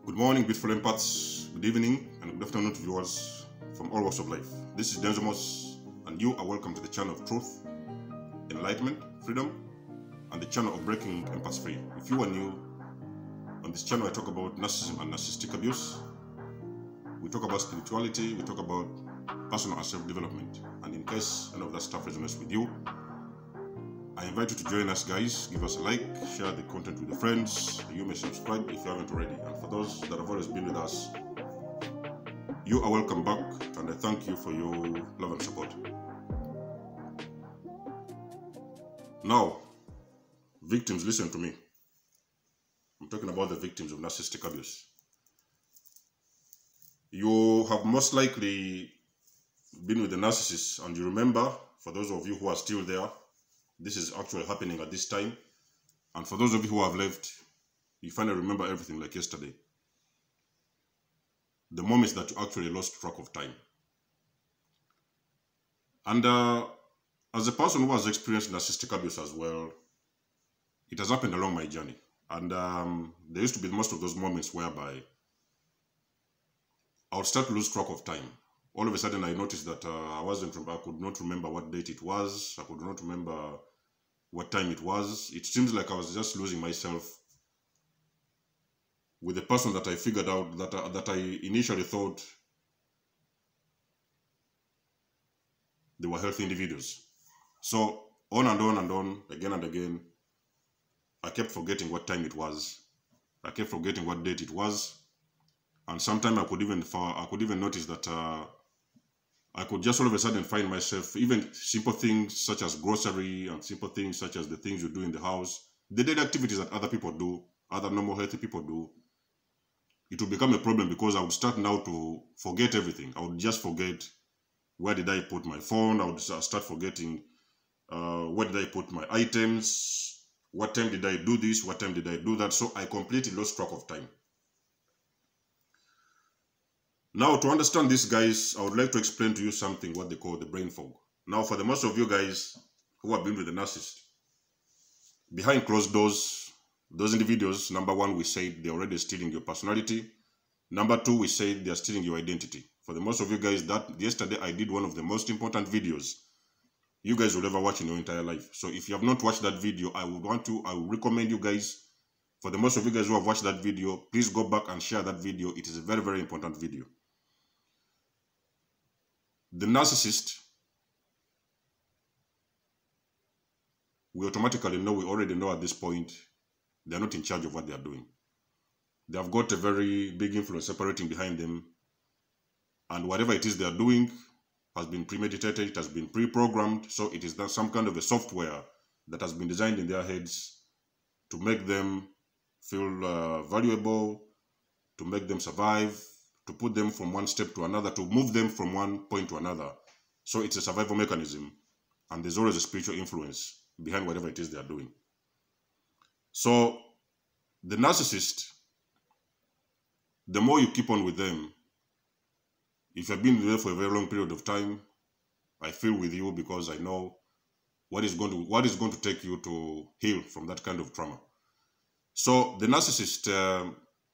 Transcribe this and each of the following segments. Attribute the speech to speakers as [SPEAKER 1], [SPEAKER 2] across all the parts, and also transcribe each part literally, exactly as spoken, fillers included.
[SPEAKER 1] Good morning, beautiful empaths. Good evening and good afternoon to viewers from all walks of life. This is Denzomos, and you are welcome to the channel of truth, enlightenment, freedom, and the channel of breaking empaths free. If you are new, on this channel I talk about narcissism and narcissistic abuse. We talk about spirituality, we talk about personal and self-development. And in case any of that stuff resonates with you, I invite you to join us, guys. Give us a like, share the content with your friends. You may subscribe if you haven't already. And for those that have always been with us, you are welcome back, and I thank you for your love and support. Now, victims, listen to me. I'm talking about the victims of narcissistic abuse. You have most likely been with the narcissist, and you remember, for those of you who are still there, this is actually happening at this time. And for those of you who have left, you finally remember everything like yesterday. The moments that you actually lost track of time. And uh, as a person who has experienced narcissistic abuse as well, it has happened along my journey. And um, there used to be most of those moments whereby I would start to lose track of time. All of a sudden, I noticed that uh, I wasn't. I could not remember what date it was. I could not remember what time it was. It seems like I was just losing myself with the person that I figured out that uh, that I initially thought they were healthy individuals. So on and on and on, again and again, I kept forgetting what time it was. I kept forgetting what date it was, and sometimes I could even I could even notice that. Uh, I could just all of a sudden find myself, even simple things such as grocery and simple things such as the things you do in the house, the daily activities that other people do, other normal healthy people do, it would become a problem because I would start now to forget everything. I would just forget where did I put my phone. I would start forgetting uh, where did I put my items, what time did I do this, what time did I do that. So I completely lost track of time. Now, to understand this, guys, I would like to explain to you something what they call the brain fog. Now, for the most of you guys who have been with the narcissist, behind closed doors, those individuals, number one, we said they're already stealing your personality. Number two, we said they're stealing your identity. For the most of you guys, that yesterday I did one of the most important videos you guys will ever watch in your entire life. So if you have not watched that video, I would want to, I would recommend you guys, for the most of you guys who have watched that video, please go back and share that video. It is a very, very important video. The narcissist, we automatically know, we already know at this point, they're not in charge of what they are doing. They have got a very big influence operating behind them. And whatever it is they are doing has been premeditated, it has been pre-programmed. So it is some kind of a software that has been designed in their heads to make them feel uh, valuable, to make them survive, to put them from one step to another, to move them from one point to another. So it's a survival mechanism, and there's always a spiritual influence behind whatever it is they are doing. So the narcissist, the more you keep on with them, if you've been there for a very long period of time, I feel with you because I know what is going to what is going to take you to heal from that kind of trauma. So the narcissist, uh,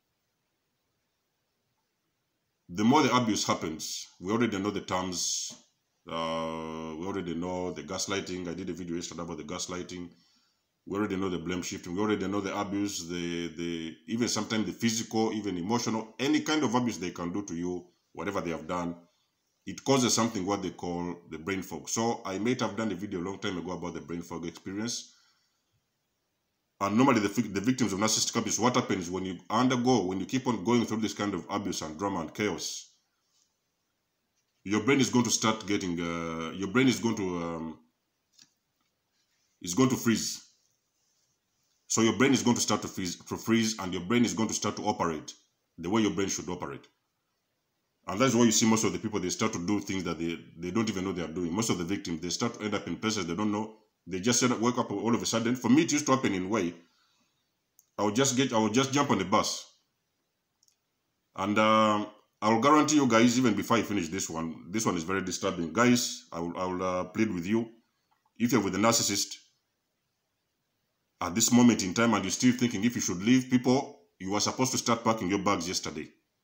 [SPEAKER 1] the more the abuse happens, we already know the terms, uh, we already know the gaslighting. I did a video yesterday about the gaslighting. We already know the blame shifting. We already know the abuse, the, the even sometimes the physical, even emotional, any kind of abuse they can do to you, whatever they have done, it causes something what they call the brain fog. So I might have done a video a long time ago about the brain fog experience. And normally the, the victims of narcissistic abuse, what happens when you undergo, when you keep on going through this kind of abuse and drama and chaos, your brain is going to start getting, uh, your brain is going to, um, is going to freeze. So your brain is going to start to freeze, to freeze, and your brain is going to start to operate the way your brain should operate. And that's why you see most of the people, they start to do things that they, they don't even know they are doing. Most of the victims, they start to end up in places they don't know. They just wake up all of a sudden. For me, it used to happen in a way. I would just get, I would just jump on the bus. And uh, I will guarantee you guys, even before I finish this one, this one is very disturbing. Guys, I will, I will uh, plead with you. If you're with a narcissist, at this moment in time and you're still thinking if you should leave, people, you were supposed to start packing your bags yesterday.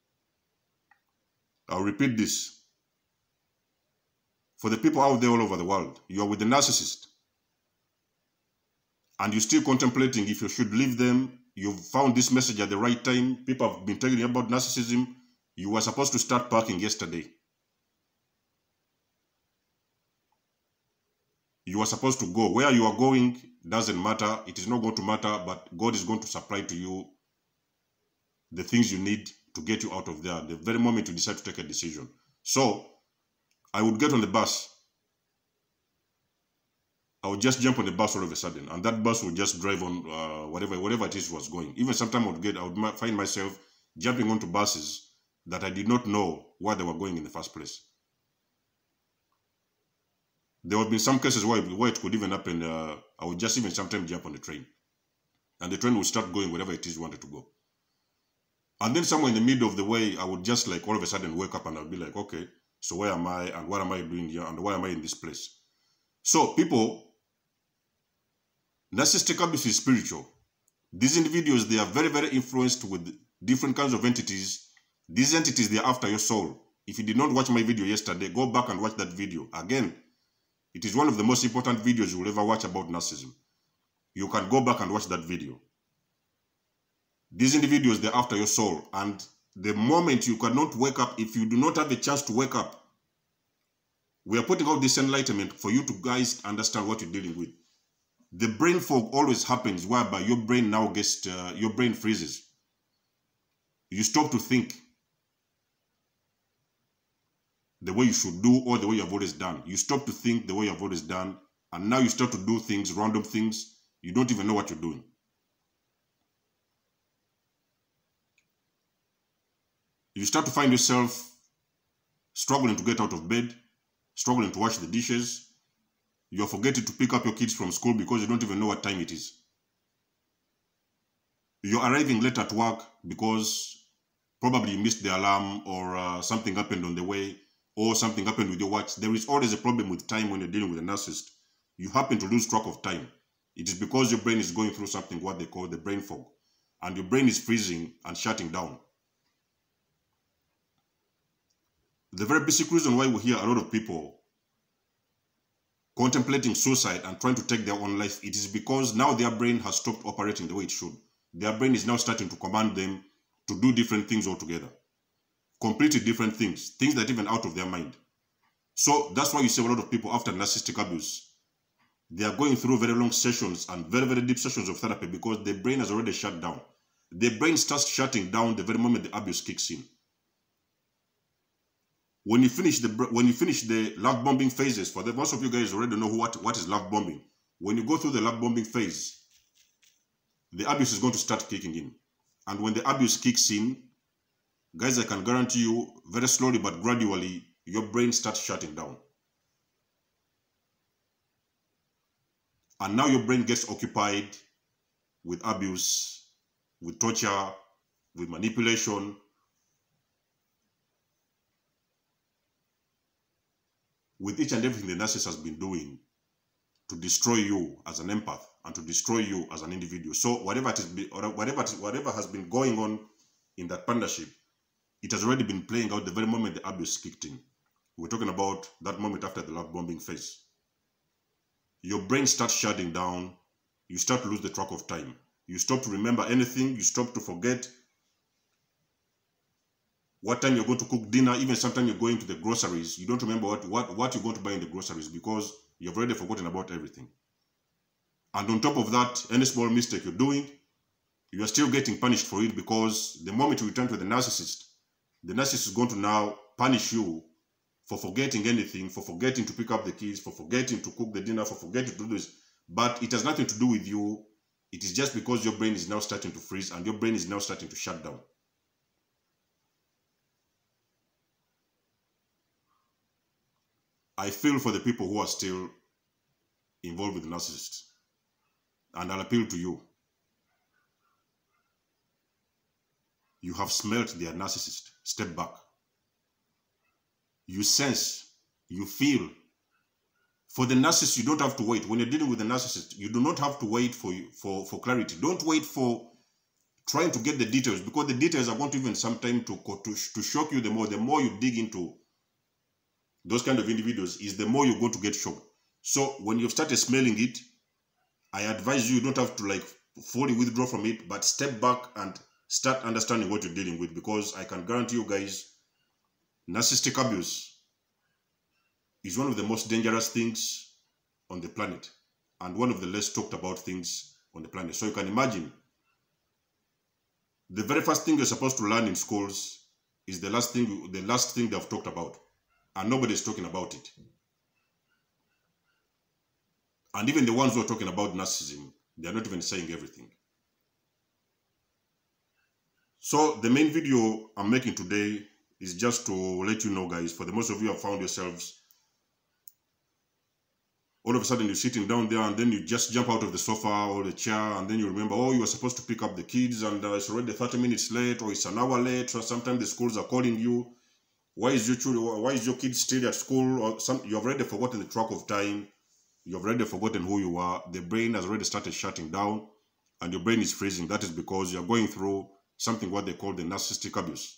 [SPEAKER 1] I'll repeat this. For the people out there all over the world, you are with the narcissist. And you're still contemplating if you should leave them. You've found this message at the right time. People have been telling you about narcissism. You were supposed to start packing yesterday. You are supposed to go. Where you are going doesn't matter. It is not going to matter, but God is going to supply to you the things you need to get you out of there the very moment you decide to take a decision. So, I would get on the bus. I would just jump on the bus all of a sudden, and that bus would just drive on uh, whatever whatever it is was going. Even sometimes I would get, I would find myself jumping onto buses that I did not know where they were going in the first place. There would be some cases where, where it could even happen. Uh, I would just even sometimes jump on the train, and the train would start going wherever it is you wanted to go. And then somewhere in the middle of the way, I would just like all of a sudden wake up and I'll be like, okay, so where am I and what am I doing here and why am I in this place? So people, narcissistic abuse is spiritual. These individuals, they are very, very influenced with different kinds of entities. These entities, they are after your soul. If you did not watch my video yesterday, go back and watch that video. Again, it is one of the most important videos you will ever watch about narcissism. You can go back and watch that video. These individuals, they're after your soul. And the moment you cannot wake up, if you do not have a chance to wake up, we are putting out this enlightenment for you to guys understand what you're dealing with. The brain fog always happens whereby your brain now gets, uh, your brain freezes. You stop to think the way you should do or the way you have always done. You stop to think the way you have always done, and now you start to do things, random things. You don't even know what you're doing. You start to find yourself struggling to get out of bed, struggling to wash the dishes. You're forgetting to pick up your kids from school because you don't even know what time it is. You're arriving late at work because probably you missed the alarm or uh, something happened on the way or something happened with your watch. There is always a problem with time when you're dealing with a narcissist. You happen to lose track of time. It is because your brain is going through something what they call the brain fog, and your brain is freezing and shutting down. The very basic reason why we hear a lot of people contemplating suicide and trying to take their own life, it is because now their brain has stopped operating the way it should. Their brain is now starting to command them to do different things altogether. Completely different things. Things that are even out of their mind. So that's why you see a lot of people after narcissistic abuse, they are going through very long sessions and very, very deep sessions of therapy because their brain has already shut down. Their brain starts shutting down the very moment the abuse kicks in. When you finish the when you finish the love bombing phases, for the most of you guys already know what, what is love bombing. When you go through the love bombing phase, the abuse is going to start kicking in. And when the abuse kicks in, guys, I can guarantee you, very slowly but gradually, your brain starts shutting down. And now your brain gets occupied with abuse, with torture, with manipulation, with each and everything the narcissist has been doing to destroy you as an empath and to destroy you as an individual. So whatever it is, whatever it is, whatever has been going on in that partnership, it has already been playing out the very moment the abuse kicked in. We're talking about that moment after the love bombing phase. Your brain starts shutting down. You start to lose the track of time. You stop to remember anything. You stop to forget what time you're going to cook dinner. Even sometimes you're going to the groceries, you don't remember what, what, what you're going to buy in the groceries because you've already forgotten about everything. And on top of that, any small mistake you're doing, you are still getting punished for it because the moment you return to the narcissist, the narcissist is going to now punish you for forgetting anything, for forgetting to pick up the kids, for forgetting to cook the dinner, for forgetting to do this. But it has nothing to do with you. It is just because your brain is now starting to freeze and your brain is now starting to shut down. I feel for the people who are still involved with narcissists. And I'll appeal to you. You have smelt their narcissist. Step back. You sense, you feel. For the narcissist, you don't have to wait. When you're dealing with the narcissist, you do not have to wait for, for, for clarity. Don't wait for trying to get the details, because the details are going to even sometime to, to, to shock you the more. The more you dig into those kind of individuals, is the more you're going to get shocked. So when you've started smelling it, I advise you, you don't have to like fully withdraw from it, but step back and start understanding what you're dealing with, because I can guarantee you guys, narcissistic abuse is one of the most dangerous things on the planet, and one of the less talked about things on the planet. So you can imagine, the very first thing you're supposed to learn in schools is the last thing, the last thing they've talked about, and nobody's talking about it. And even the ones who are talking about narcissism, they're not even saying everything. So the main video I'm making today is just to let you know, guys, for the most of you have found yourselves, all of a sudden you're sitting down there and then you just jump out of the sofa or the chair, and then you remember, oh, you were supposed to pick up the kids and uh, it's already thirty minutes late, or it's an hour late, or sometimes the schools are calling you. Why is your children, why is your kid still at school? Or some, you've already forgotten the track of time. You've already forgotten who you are. The brain has already started shutting down and your brain is freezing. That is because you're going through something what they call the narcissistic abuse.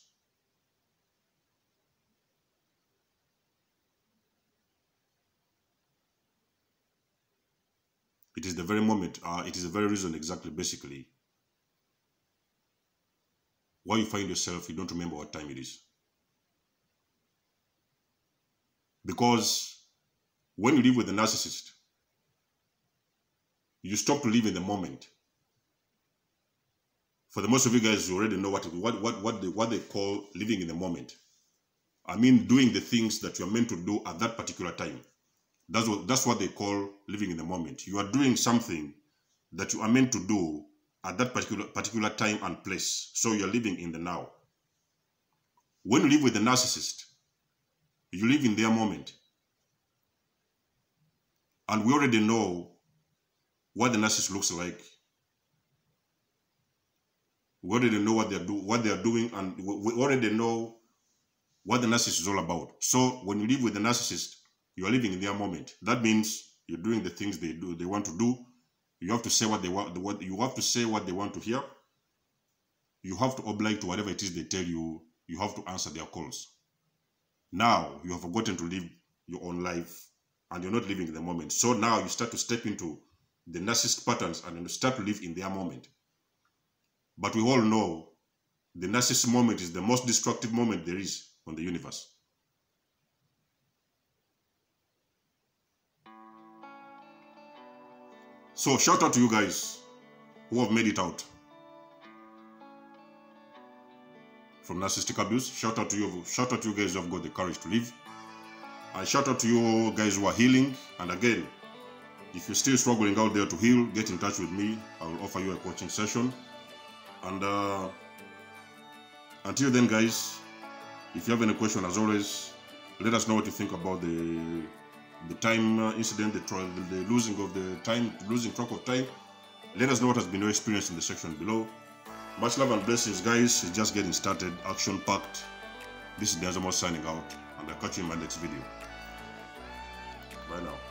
[SPEAKER 1] It is the very moment, uh, it is the very reason exactly, basically, why you find yourself, you don't remember what time it is. Because when you live with a narcissist, you stop to live in the moment. For the most of you guys, you already know what what what what they, what they call living in the moment. I mean, doing the things that you're meant to do at that particular time. That's what that's what they call living in the moment. You are doing something that you are meant to do at that particular particular time and place. So you're living in the now. When you live with a narcissist, you live in their moment. And we already know what the narcissist looks like. We already know what they're do what they are doing, and we already know what the narcissist is all about. So when you live with the narcissist, you are living in their moment. That means you're doing the things they do, they want to do. You have to say what they want. What you have to say what they want to hear. You have to oblige to whatever it is they tell you. You have to answer their calls. Now you have forgotten to live your own life, and you're not living in the moment. So now you start to step into the narcissist patterns and you start to live in their moment. But we all know the narcissist moment is the most destructive moment there is on the universe. So shout out to you guys who have made it out from narcissistic abuse. Shout out to you, shout out to you guys who have got the courage to live. And shout out to you guys who are healing. And again, if you're still struggling out there to heal, get in touch with me. I will offer you a coaching session. And uh, until then, guys, if you have any question, as always, let us know what you think about the the time uh, incident, the, the, the losing of the time, losing track of time. Let us know what has been your experience in the section below. Much love and blessings, guys. It's just getting started, action packed. This is Nikymus signing out, and I'll catch you in my next video. Bye now.